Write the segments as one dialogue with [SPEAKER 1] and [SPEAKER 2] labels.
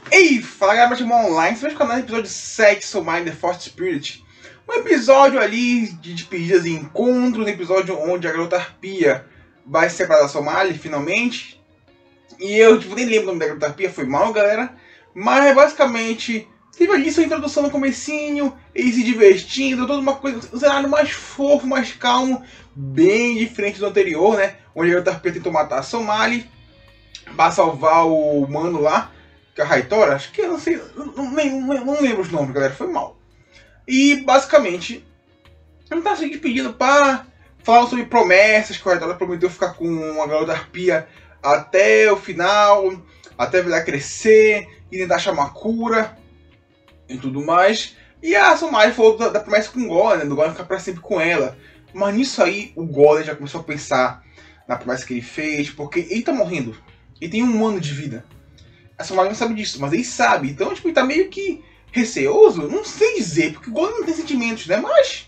[SPEAKER 1] Ei, fala galera, Batman Online, você vai ficar no episódio 7, Soul Mind, The Force Spirit. Um episódio ali de despedidas e encontros, um episódio onde a garota Arpia vai se separar da Somali, finalmente. E eu, nem lembro o nome da garota Arpia, foi mal, galera. Mas, basicamente, teve ali sua introdução no comecinho, eles se divertindo, toda uma coisa, um cenário mais fofo, mais calmo, bem diferente do anterior, né? Onde a garota Arpia tentou matar a Somali pra salvar o mano lá, que é a Raitora, acho que eu não sei, não lembro os nomes, galera, foi mal. E basicamente, ele tá se pedindo para falar sobre promessas, que a Raitora prometeu ficar com a garota Arpia até o final, até ela crescer e tentar achar uma cura e tudo mais. E a Somali falou da promessa com o Golem, né, do Golem ficar pra sempre com ela. Mas nisso aí, o Golem já começou a pensar na promessa que ele fez, porque ele tá morrendo. Ele tem 1 ano de vida. A Somali não sabe disso, mas ele sabe. Então, tipo, ele tá meio que receoso. Não sei dizer, porque o Golem não tem sentimentos, né? Mas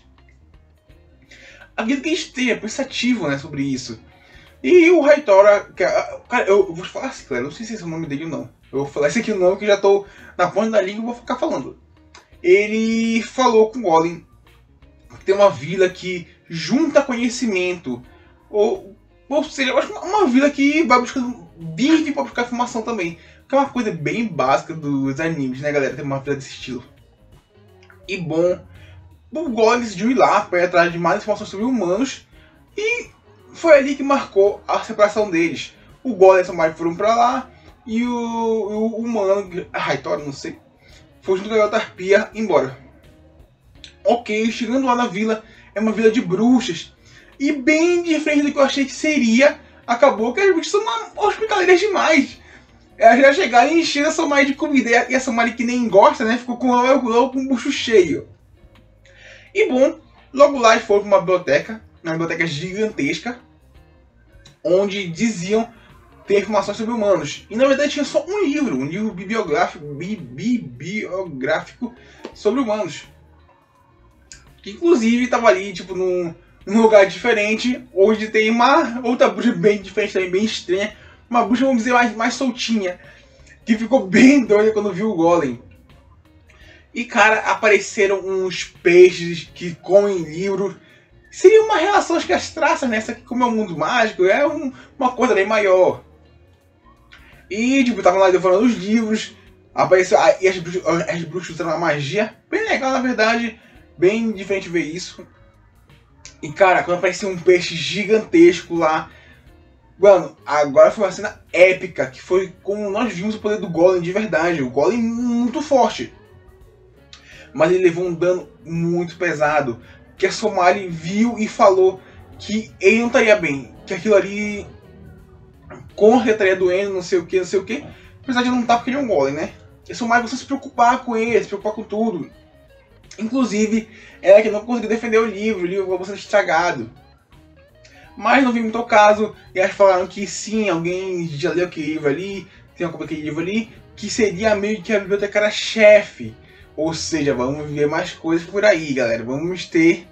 [SPEAKER 1] acredito que ele esteja pensativo, né, sobre isso. E o Raitora, cara, eu vou falar assim, galera, não sei se esse é o nome dele ou não. Eu vou falar esse aqui o nome que eu já tô na ponta da língua e vou ficar falando. Ele falou com o Golem que tem uma vila que junta conhecimento. Ou seja, eu acho uma vila que vai buscando, vive para buscar informação também. Que é uma coisa bem básica dos animes, né, galera? Ter uma vila desse estilo. E bom, o Golem decidiu ir lá para ir atrás de mais informações sobre humanos. E foi ali que marcou a separação deles. O Golem e a Somali foram para lá. E o humano, a Raitora, não sei, foi junto com a garota Arpia embora. Ok, chegando lá na vila, é uma vila de bruxas. E bem diferente do que eu achei que seria, acabou que as bruxas são hospitaleiras demais. Elas já chegaram e encheram a Somali de comida. E a Somali, que nem gosta, né, ficou com o bucho cheio. E bom, logo lá eles foram para uma biblioteca gigantesca, onde diziam ter informações sobre humanos. E na verdade tinha só um livro bibliográfico sobre humanos. Que inclusive estava ali, tipo, num lugar diferente, onde tem uma outra bruxa bem diferente também, bem estranha. Uma bruxa, vamos dizer, mais soltinha, que ficou bem doida quando viu o Golem. E, cara, apareceram uns peixes que comem livros. Seria uma relação, acho que as traças, né? Essa aqui, como é um mundo mágico, é uma coisa bem maior. E, tipo, estavam lá devorando os livros. Apareceu, e as bruxas usando a magia. Bem legal, na verdade. Bem diferente ver isso. E, cara, quando apareceu um peixe gigantesco lá, mano, agora foi uma cena épica, que foi como nós vimos o poder do Golem de verdade. O Golem muito forte, mas ele levou um dano muito pesado, que a Somali viu e falou que ele não estaria bem, que aquilo ali com certeza estaria doendo, não sei o que, apesar de não estar porque ele é um Golem, né? E a Somali, você se preocupar com ele, se preocupar com tudo. Inclusive, ela que não conseguiu defender o livro acabou sendo estragado. Mas não vi muito o caso, e elas falaram que sim, alguém já leu aquele livro ali, tem uma cópia daquele livro ali, que seria meio que a bibliotecária-chefe. Ou seja, vamos ver mais coisas por aí, galera. Vamos ter...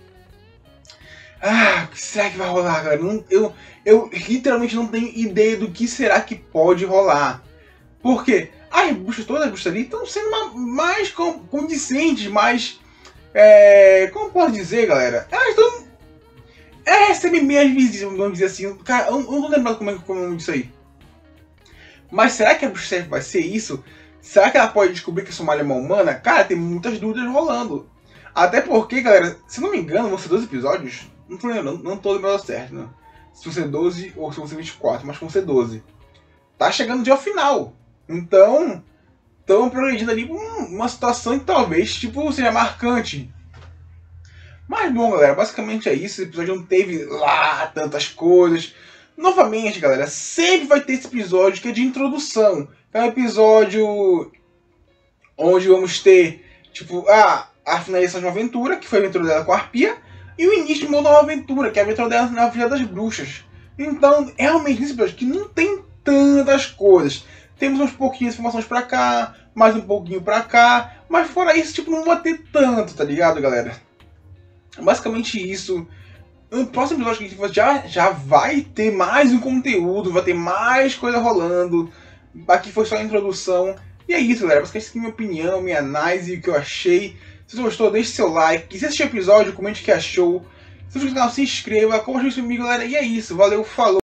[SPEAKER 1] o que será que vai rolar, galera? Eu literalmente não tenho ideia do que será que pode rolar. Por quê? Todas as bruxas ali estão sendo mais condizentes, mais... como posso dizer, galera? Elas estão... recebem minhas visitas, vamos dizer assim. Cara, eu não tô lembrando como é o nome disso aí. Mas será que a bruxa vai ser isso? Será que ela pode descobrir que a Somali é uma humana? Cara, tem muitas dúvidas rolando. Até porque, galera, se não me engano, vão ser 12 episódios. Não tô lembrando certo, né? Se vão ser 12 ou se vão ser 24, mas vão ser 12. Tá chegando já ao final. Então, estão progredindo ali uma situação que talvez, tipo, seja marcante. Mas bom, galera, basicamente é isso. Esse episódio não teve lá tantas coisas. Novamente, galera, sempre vai ter esse episódio que é de introdução. É um episódio onde vamos ter, tipo, a finalização de uma aventura, que foi a aventura dela com a Arpia, e o início de uma nova aventura, que é a aventura dela na Vila das Bruxas. Então, realmente, nesse episódio que não tem tantas coisas. Temos uns pouquinhos de informações pra cá, mais um pouquinho pra cá, mas fora isso, tipo, não vai ter tanto, tá ligado, galera? Basicamente isso. No próximo episódio que já vai ter mais um conteúdo, vai ter mais coisa rolando. Aqui foi só a introdução. E é isso, galera. Basicamente, essa é minha opinião, minha análise, o que eu achei. Se você gostou, deixe seu like. E se assistiu o episódio, comente o que achou. Se você no canal, se inscreva, compartilhe comigo, galera. E é isso. Valeu, falou.